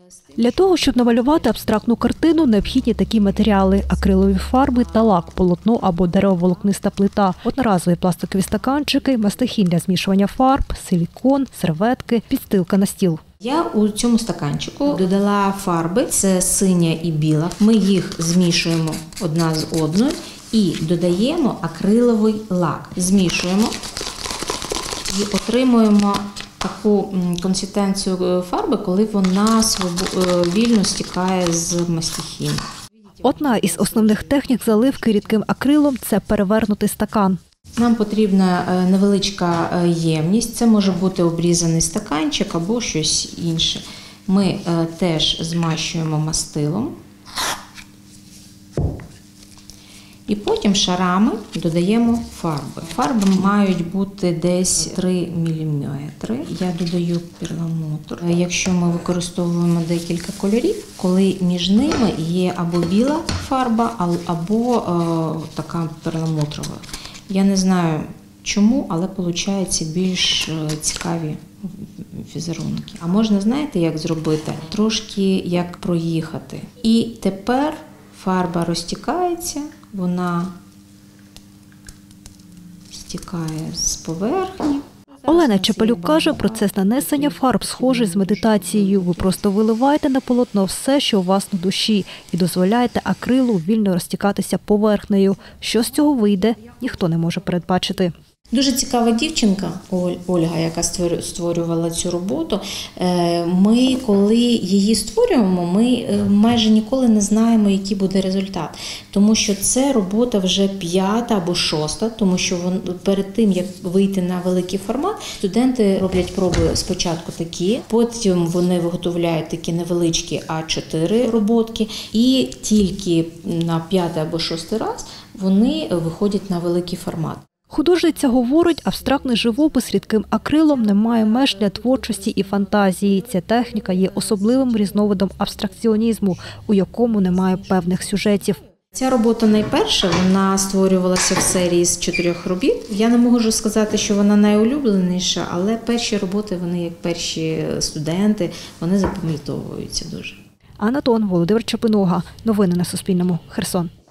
Для того, щоб намалювати абстрактну картину, необхідні такі матеріали – акрилові фарби та лак, полотно або деревоволокниста плита, одноразові пластикові стаканчики, мастихін для змішування фарб, силікон, серветки, підстилка на стіл. Я у цьому стаканчику додала фарби, це синя і біла. Ми їх змішуємо одна з одною і додаємо акриловий лак. Змішуємо і отримуємо таку консистенцію фарби, коли вона вільно стікає з мастихіну. Одна із основних технік заливки рідким акрилом – це перевернути стакан. Нам потрібна невеличка ємність, це може бути обрізаний стаканчик або щось інше. Ми теж змащуємо мастилом і потім шарами додаємо фарби. Фарби мають бути десь 3 мм. Я додаю перламутр. Якщо ми використовуємо декілька кольорів, коли між ними є або біла фарба, або така перламутрова. Я не знаю чому, але виходить більш цікаві візерунки. А можна, знаєте, як зробити? Трошки як проїхати. І тепер фарба розтікається, вона стікає з поверхні. Олена Чепелюк каже, процес нанесення фарб схожий з медитацією. Ви просто виливаєте на полотно все, що у вас на душі, і дозволяєте акрилу вільно розтікатися поверхнею. Що з цього вийде, ніхто не може передбачити. Дуже цікава дівчинка Ольга, яка створювала цю роботу. Ми, коли її створюємо, ми майже ніколи не знаємо, який буде результат. Тому що це робота вже 5-та або 6-та, тому що перед тим, як вийти на великий формат, студенти роблять проби спочатку такі, потім вони виготовляють такі невеличкі А4 роботки, і тільки на 5-й або 6-й раз вони виходять на великий формат. Художниця говорить, абстрактний живопис рідким акрилом не має меж для творчості і фантазії. Ця техніка є особливим різновидом абстракціонізму, у якому немає певних сюжетів. Ця робота найперша, вона створювалася в серії з 4 робіт. Я не можу сказати, що вона найулюбленіша, але перші роботи, вони як перші студенти, вони запам'ятовуються дуже. Анна Тон, Володимир Чепинога. Новини на Суспільному. Херсон.